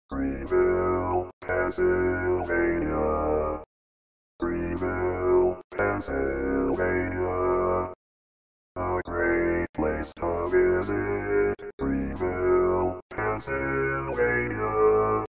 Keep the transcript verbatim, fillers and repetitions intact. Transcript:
Greenville, Pennsylvania. Greenville, Pennsylvania. A great place to visit. Greenville, Pennsylvania.